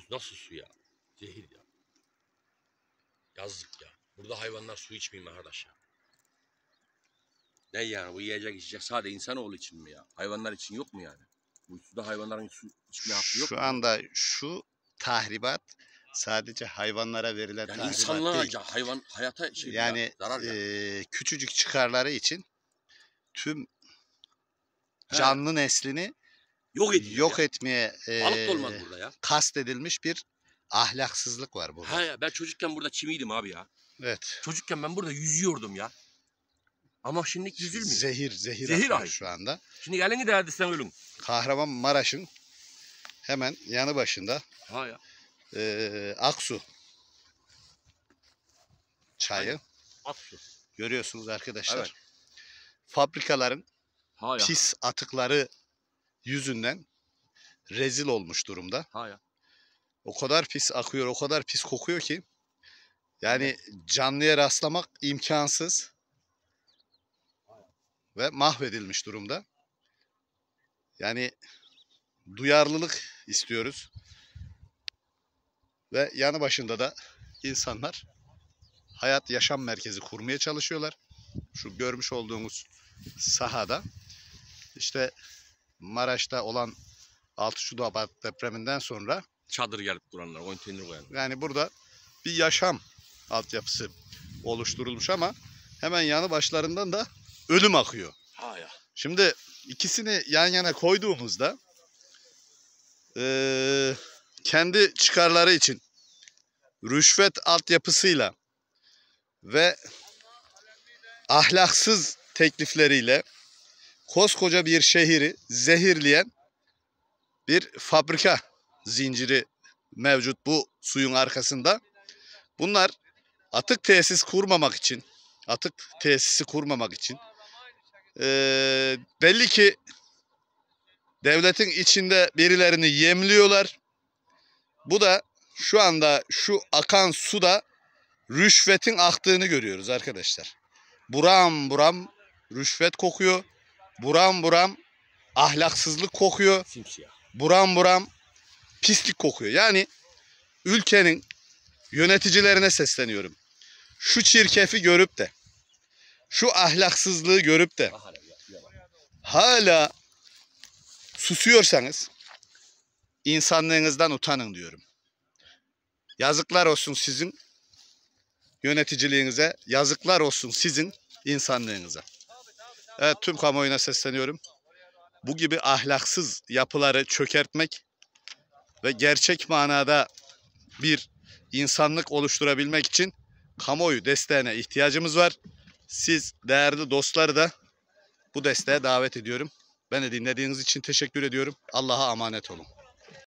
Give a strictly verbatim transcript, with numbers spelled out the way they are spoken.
Bu nasıl su ya? Zehir ya. Yazık ya. Burada hayvanlar su içmiyor arkadaş ya. Ne yani bu yiyecek içecek sadece insanoğlu için mi ya? Hayvanlar için yok mu yani? Bu suda hayvanların su içme hakkı yok Şu mu? anda şu tahribat sadece hayvanlara verilen Yani tahribat insanlığa değil. hayvan hayata şey Yani ya, zarar ya. e, küçücük çıkarları için tüm He. canlı neslini Yok ediyor yok ya. etmeye Balık e, da olmaz burada ya. kastedilmiş bir ahlaksızlık var burada. Ha ya ben çocukken burada çimiydim abi ya. Evet. Çocukken ben burada yüzüyordum ya. Ama şimdi yüzülmüyor. Zehir, zehir, Zehir akıyor ay. şu anda. Şimdi elini değerdi sen ölün. Kahramanmaraş'ın hemen yanı başında Ha ya. e, Aksu çayı. Aynen. At su. Görüyorsunuz arkadaşlar. Evet. Fabrikaların Ha ya. pis atıkları yüzünden rezil olmuş durumda. Ha ya. O kadar pis akıyor, o kadar pis kokuyor ki yani canlıya rastlamak imkansız ve mahvedilmiş durumda. Yani duyarlılık istiyoruz ve yanı başında da insanlar hayat yaşam merkezi kurmaya çalışıyorlar. Şu görmüş olduğumuz sahada işte Maraş'ta olan altı Şubat depreminden sonra Çadır gelip duranlar, konteyner koyanlar. yani burada bir yaşam altyapısı oluşturulmuş ama hemen yanı başlarından da ölüm akıyor. Ha ya. Şimdi ikisini yan yana koyduğumuzda eee, kendi çıkarları için rüşvet altyapısıyla ve ahlaksız teklifleriyle koskoca bir şehri zehirleyen bir fabrika zinciri mevcut bu suyun arkasında. Bunlar atık tesis kurmamak için, atık tesisi kurmamak için ee, belli ki devletin içinde birilerini yemliyorlar. Bu da şu anda şu akan suda rüşvetin aktığını görüyoruz arkadaşlar. Buram buram rüşvet kokuyor. Buram buram ahlaksızlık kokuyor. Simsiyah. Buram buram pislik kokuyor. Yani ülkenin yöneticilerine sesleniyorum. Şu çirkefi görüp de, şu ahlaksızlığı görüp de hala susuyorsanız insanlığınızdan utanın diyorum. Yazıklar olsun sizin yöneticiliğinize, yazıklar olsun sizin insanlığınıza. Evet, tüm kamuoyuna sesleniyorum. Bu gibi ahlaksız yapıları çökertmek ve gerçek manada bir insanlık oluşturabilmek için kamuoyu desteğine ihtiyacımız var. Siz değerli dostları da bu desteğe davet ediyorum. Beni dinlediğiniz için teşekkür ediyorum. Allah'a emanet olun.